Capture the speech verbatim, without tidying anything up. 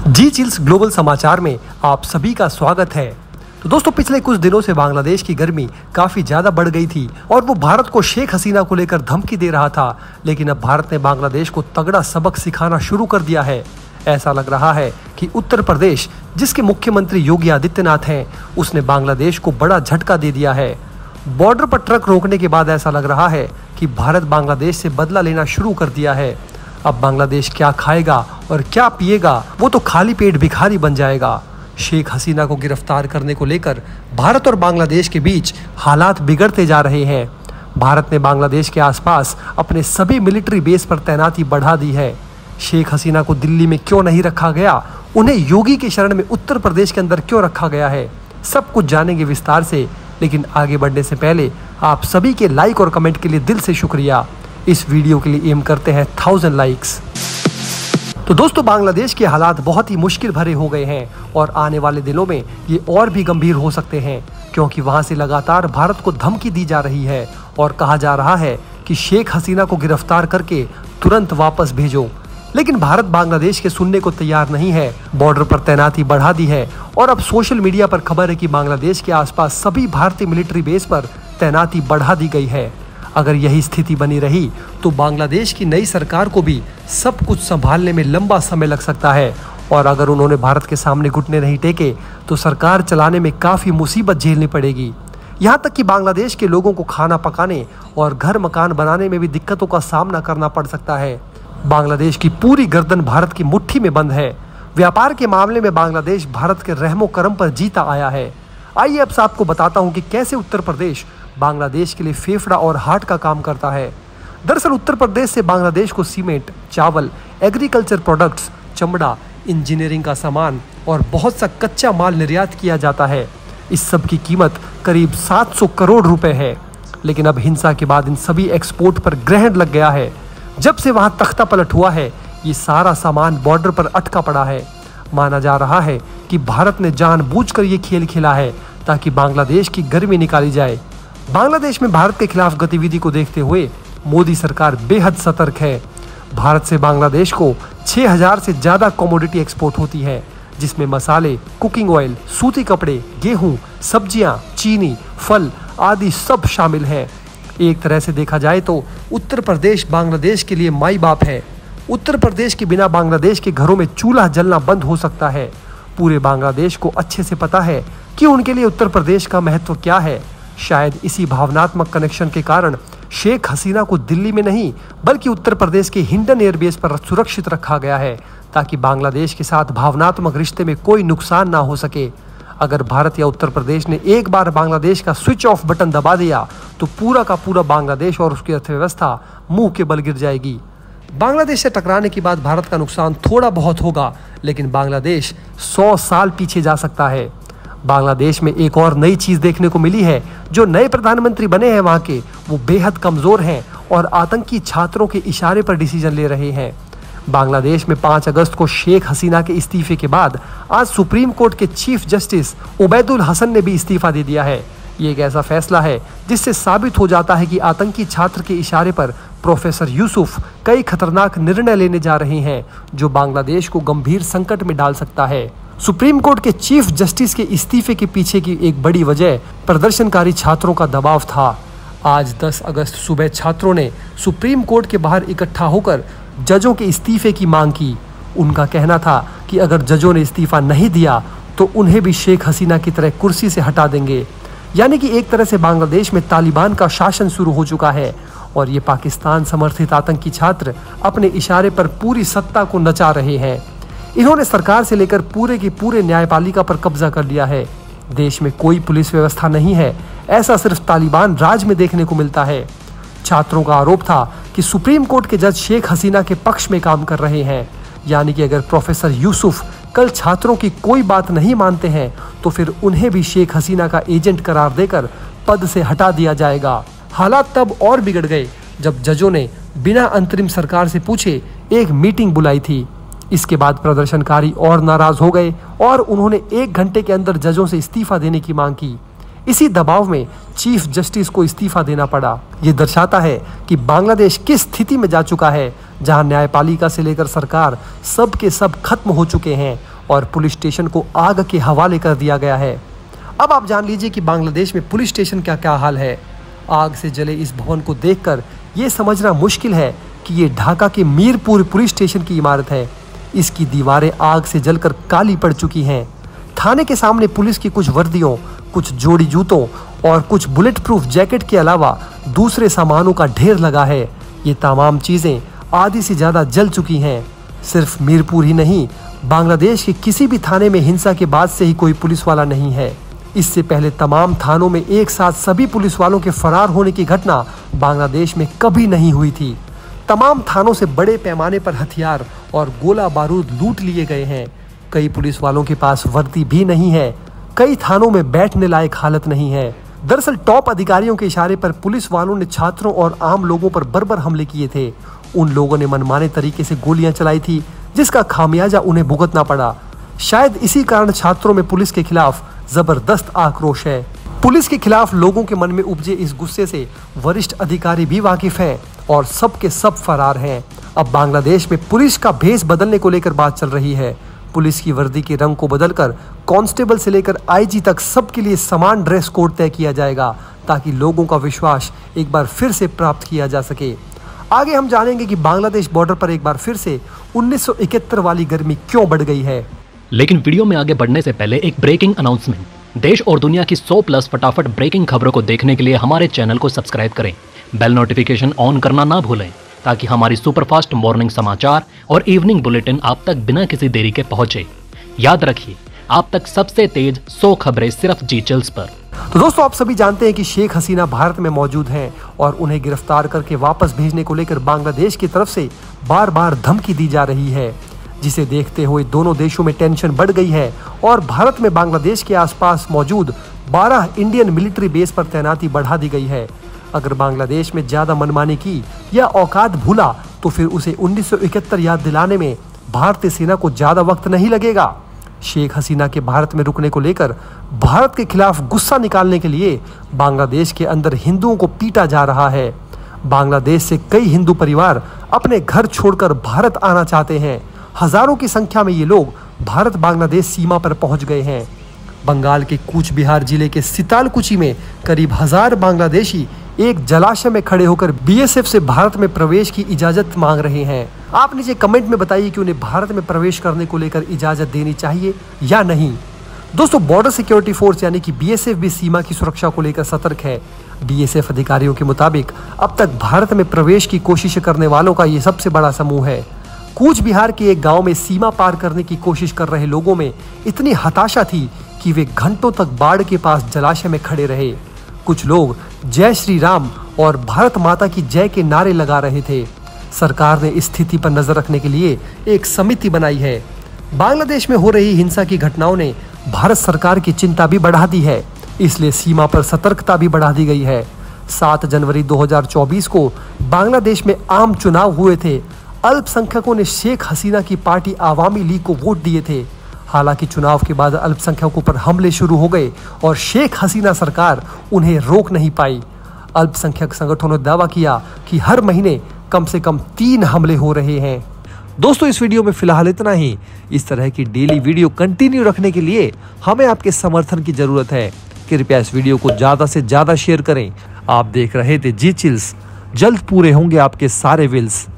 जी chills global समाचार में आप सभी का स्वागत है। तो दोस्तों, पिछले कुछ दिनों से बांग्लादेश की गर्मी काफी ज्यादा बढ़ गई थी और वो भारत को शेख हसीना को लेकर धमकी दे रहा था। लेकिन अब भारत ने बांग्लादेश को तगड़ा सबक सिखाना शुरू कर दिया है। ऐसा लग रहा है कि उत्तर प्रदेश, जिसके मुख्यमंत्री योगी आदित्यनाथ हैं, उसने बांग्लादेश को बड़ा झटका दे दिया है। बॉर्डर पर ट्रक रोकने के बाद ऐसा लग रहा है कि भारत बांग्लादेश से बदला लेना शुरू कर दिया है। अब बांग्लादेश क्या खाएगा और क्या पिएगा, वो तो खाली पेट भिखारी बन जाएगा। शेख हसीना को गिरफ्तार करने को लेकर भारत और बांग्लादेश के बीच हालात बिगड़ते जा रहे हैं। भारत ने बांग्लादेश के आसपास अपने सभी मिलिट्री बेस पर तैनाती बढ़ा दी है। शेख हसीना को दिल्ली में क्यों नहीं रखा गया, उन्हें योगी की शरण में उत्तर प्रदेश के अंदर क्यों रखा गया है, सब कुछ जानेंगे विस्तार से। लेकिन आगे बढ़ने से पहले आप सभी के लाइक और कमेंट के लिए दिल से शुक्रिया। इस वीडियो के लिए एम करते हैं थाउजेंड लाइक्स। तो दोस्तों, बांग्लादेश के हालात बहुत ही मुश्किल भरे हो गए हैं और आने वाले दिनों में ये और भी गंभीर हो सकते हैं, क्योंकि वहां से लगातार भारत को धमकी दी जा रही है और कहा जा रहा है कि शेख हसीना को गिरफ्तार करके तुरंत वापस भेजो। लेकिन भारत बांग्लादेश के सुनने को तैयार नहीं है। बॉर्डर पर तैनाती बढ़ा दी है और अब सोशल मीडिया पर खबर है कि बांग्लादेश के आसपास सभी भारतीय मिलिट्री बेस पर तैनाती बढ़ा दी गई है। अगर यही स्थिति बनी रही तो बांग्लादेश की नई सरकार को भी सब कुछ संभालने में लंबा समय लग सकता है और अगर उन्होंने भारत के सामने घुटने नहीं टेके तो सरकार चलाने में काफ़ी मुसीबत झेलनी पड़ेगी। यहाँ तक कि बांग्लादेश के लोगों को खाना पकाने और घर मकान बनाने में भी दिक्कतों का सामना करना पड़ सकता है। बांग्लादेश की पूरी गर्दन भारत की मुट्ठी में बंद है। व्यापार के मामले में बांग्लादेश भारत के रहमो करम पर जीता आया है। आइए अब आपको बताता हूँ कि कैसे उत्तर प्रदेश बांग्लादेश के लिए फेफड़ा और हार्ट का काम करता है। दरअसल उत्तर प्रदेश से बांग्लादेश को सीमेंट, चावल, एग्रीकल्चर प्रोडक्ट्स, चमड़ा, इंजीनियरिंग का सामान और बहुत सा कच्चा माल निर्यात किया जाता है। इस सब की कीमत करीब सात सौ करोड़ रुपए है। लेकिन अब हिंसा के बाद इन सभी एक्सपोर्ट पर ग्रहण लग गया है। जब से वहां तख्ता पलट हुआ है, ये सारा सामान बॉर्डर पर अटका पड़ा है। माना जा रहा है कि भारत ने जानबूझकर ये खेल खेला है ताकि बांग्लादेश की गर्मी निकाली जाए। बांग्लादेश में भारत के खिलाफ गतिविधि को देखते हुए मोदी सरकार बेहद सतर्क है। भारत से बांग्लादेश को छह हज़ार से ज़्यादा कमोडिटी एक्सपोर्ट होती है, जिसमें मसाले, कुकिंग ऑयल, सूती कपड़े, गेहूं, सब्जियां, चीनी, फल आदि सब शामिल हैं। एक तरह से देखा जाए तो उत्तर प्रदेश बांग्लादेश के लिए माई बाप है। उत्तर प्रदेश के बिना बांग्लादेश के घरों में चूल्हा जलना बंद हो सकता है। पूरे बांग्लादेश को अच्छे से पता है कि उनके लिए उत्तर प्रदेश का महत्व क्या है। शायद इसी भावनात्मक कनेक्शन के कारण शेख हसीना को दिल्ली में नहीं बल्कि उत्तर प्रदेश के हिंडन एयरबेस पर सुरक्षित रखा गया है, ताकि बांग्लादेश के साथ भावनात्मक रिश्ते में कोई नुकसान ना हो सके। अगर भारत या उत्तर प्रदेश ने एक बार बांग्लादेश का स्विच ऑफ बटन दबा दिया तो पूरा का पूरा बांग्लादेश और उसकी अर्थव्यवस्था मुंह के बल गिर जाएगी। बांग्लादेश से टकराने के बाद भारत का नुकसान थोड़ा बहुत होगा, लेकिन बांग्लादेश सौ साल पीछे जा सकता है। बांग्लादेश में एक और नई चीज देखने को मिली है। जो नए प्रधानमंत्री बने हैं वहां के, वो बेहद कमजोर हैं और आतंकी छात्रों के इशारे पर डिसीजन ले रहे हैं। बांग्लादेश में पाँच अगस्त को शेख हसीना के इस्तीफे के बाद आज सुप्रीम कोर्ट के चीफ जस्टिस उबैदुल हसन ने भी इस्तीफा दे दिया है। ये एक ऐसा फैसला है जिससे साबित हो जाता है कि आतंकी छात्र के इशारे पर प्रोफेसर यूसुफ कई खतरनाक निर्णय लेने जा रहे हैं, जो बांग्लादेश को गंभीर संकट में डाल सकता है। सुप्रीम कोर्ट के चीफ जस्टिस के इस्तीफे के पीछे की एक बड़ी वजह प्रदर्शनकारी छात्रों का दबाव था। आज दस अगस्त सुबह छात्रों ने सुप्रीम कोर्ट के बाहर इकट्ठा होकर जजों के इस्तीफे की मांग की। उनका कहना था कि अगर जजों ने इस्तीफा नहीं दिया तो उन्हें भी शेख हसीना की तरह कुर्सी से हटा देंगे। यानी कि एक तरह से बांग्लादेश में तालिबान का शासन शुरू हो चुका है और ये पाकिस्तान समर्थित आतंकी छात्र अपने इशारे पर पूरी सत्ता को नचा रहे हैं। इन्होंने सरकार से लेकर पूरे की पूरे न्यायपालिका पर कब्जा कर लिया है। देश में कोई पुलिस व्यवस्था नहीं है, ऐसा सिर्फ तालिबान राज में देखने को मिलता है। छात्रों का आरोप था कि सुप्रीम कोर्ट के जज शेख हसीना के पक्ष में काम कर रहे हैं। यानी कि अगर प्रोफेसर यूसुफ कल छात्रों की कोई बात नहीं मानते हैं तो फिर उन्हें भी शेख हसीना का एजेंट करार देकर पद से हटा दिया जाएगा। हालात तब और बिगड़ गए जब जजों ने बिना अंतरिम सरकार से पूछे एक मीटिंग बुलाई थी। इसके बाद प्रदर्शनकारी और नाराज हो गए और उन्होंने एक घंटे के अंदर जजों से इस्तीफा देने की मांग की। इसी दबाव में चीफ जस्टिस को इस्तीफा देना पड़ा। ये दर्शाता है कि बांग्लादेश किस स्थिति में जा चुका है, जहां न्यायपालिका से लेकर सरकार सब के सब खत्म हो चुके हैं और पुलिस स्टेशन को आग के हवाले कर दिया गया है। अब आप जान लीजिए कि बांग्लादेश में पुलिस स्टेशन का क्या हाल है। आग से जले इस भवन को देखकर ये समझना मुश्किल है कि ये ढाका के मीरपुर पुलिस स्टेशन की इमारत है। इसकी दीवारें आग से जलकर काली पड़ चुकी हैं। थाने के सामने पुलिस की कुछ वर्दियों, कुछ जोड़ी जूतों और कुछ बुलेट प्रूफ जैकेट के अलावा दूसरे सामानों का ढेर लगा है। ये तमाम चीजें आधी से ज्यादा जल चुकी हैं। सिर्फ मीरपुर ही नहीं, बांग्लादेश के किसी भी थाने में हिंसा के बाद से ही कोई पुलिस वाला नहीं है। इससे पहले तमाम थानों में एक साथ सभी पुलिस वालों के फरार होने की घटना बांग्लादेश में कभी नहीं हुई थी। तमाम थानों से बड़े पैमाने पर हथियार और गोला बारूद लूट लिए गए हैं। कई पुलिस वालों के पास वर्दी भी नहीं है। कई थानों में बैठने लायक हालत नहीं है। दरअसल टॉप अधिकारियों के इशारे पर पुलिस वालों ने छात्रों और आम लोगों पर बर्बर हमले किए थे। उन लोगों ने मनमाने तरीके से गोलियां चलाई थी, जिसका खामियाजा उन्हें भुगतना पड़ा। शायद इसी कारण छात्रों में पुलिस के खिलाफ जबरदस्त आक्रोश है। पुलिस के खिलाफ लोगों के मन में उपजे इस गुस्से से वरिष्ठ अधिकारी भी वाकिफ हैं और सब के सब फरार हैं। अब बांग्लादेश में पुलिस का भेष बदलने को लेकर बात चल रही है। पुलिस की वर्दी के रंग को बदलकर कांस्टेबल से लेकर आईजी तक सबके लिए समान ड्रेस कोड तय किया जाएगा, ताकि लोगों का विश्वास एक बार फिर से प्राप्त किया जा सके। आगे हम जानेंगे कि बांग्लादेश बॉर्डर पर एक बार फिर से उन्नीस सौ इकहत्तर वाली गर्मी क्यों बढ़ गई है। लेकिन वीडियो में आगे बढ़ने से पहले एक ब्रेकिंग अनाउंसमेंट। देश और दुनिया की सौ प्लस फटाफट ब्रेकिंग खबरों को देखने के लिए हमारे चैनल को सब्सक्राइब करें। बेल नोटिफिकेशन ऑन करना ना भूलें, ताकि हमारी सुपरफास्ट मॉर्निंग समाचार और इवनिंग बुलेटिन आप तक बिना किसी देरी के पहुंचे। याद रखिए, आप तक सबसे तेज सौ खबरें सिर्फ जी चिल्स पर। तो दोस्तों, आप सभी जानते हैं कि शेख हसीना भारत में मौजूद हैं और उन्हें गिरफ्तार करके वापस भेजने को लेकर बांग्लादेश की तरफ से बार बार धमकी दी जा रही है, जिसे देखते हुए दोनों देशों में टेंशन बढ़ गई है और भारत में बांग्लादेश के आसपास मौजूद बारह इंडियन मिलिट्री बेस पर तैनाती बढ़ा दी गई है। अगर बांग्लादेश में ज्यादा मनमानी की या औकात भूला तो फिर उसे उन्नीस सौ इकहत्तर याद दिलाने में भारतीय सेना को ज्यादा वक्त नहीं लगेगा। शेख हसीना के भारत में रुकने को लेकर भारत के खिलाफ गुस्सा निकालने के लिए बांग्लादेश के अंदर हिंदुओं को पीटा जा रहा है। बांग्लादेश से कई हिंदू परिवार अपने घर छोड़कर भारत आना चाहते हैं। हजारों की संख्या में ये लोग भारत बांग्लादेश सीमा पर पहुंच गए हैं। बंगाल के कूच बिहार जिले के सितालकुची में करीब हजार बांग्लादेशी एक जलाशय में खड़े होकर बीएसएफ से भारत में प्रवेश की इजाजत मांग रहे हैं। आप नीचे कमेंट में बताइए कि उन्हें भारत में प्रवेश करने को लेकर इजाजत देनी चाहिए या नहीं। दोस्तों, बॉर्डर सिक्योरिटी फोर्स यानी कि बीएसएफ भी सीमा की सुरक्षा को लेकर सतर्क है। बीएसएफ अधिकारियों के मुताबिक अब तक भारत में प्रवेश की कोशिश करने वालों का ये सबसे बड़ा समूह है। कूच बिहार के एक गांव में सीमा पार करने की कोशिश कर रहे लोगों में इतनी हताशा थी कि वे घंटों तक बाढ़ के पास जलाशय में खड़े रहे। कुछ लोग जय श्री राम और भारत माता की जय के नारे लगा रहे थे। सरकार ने स्थिति पर नजर रखने के लिए एक समिति बनाई है। बांग्लादेश में हो रही हिंसा की घटनाओं ने भारत सरकार की चिंता भी बढ़ा दी है, इसलिए सीमा पर सतर्कता भी बढ़ा दी गई है। सात जनवरी दो हज़ार चौबीस को बांग्लादेश में आम चुनाव हुए थे। अल्पसंख्यकों ने शेख हसीना की पार्टी आवामी लीग को वोट दिए थे। हालांकि चुनाव के बाद अल्पसंख्यकों पर हमले शुरू हो गए और शेख हसीना सरकार उन्हें रोक नहीं पाई। अल्पसंख्यक संगठनों ने दावा किया कि हर महीने कम से कम तीन हमले हो रहे हैं। दोस्तों, इस वीडियो में फिलहाल इतना ही। इस तरह की डेली वीडियो कंटिन्यू रखने के लिए हमें आपके समर्थन की जरूरत है। कृपया इस वीडियो को ज्यादा से ज्यादा शेयर करें। आप देख रहे थे जी चिल्स। जल्द पूरे होंगे आपके सारे विल्स।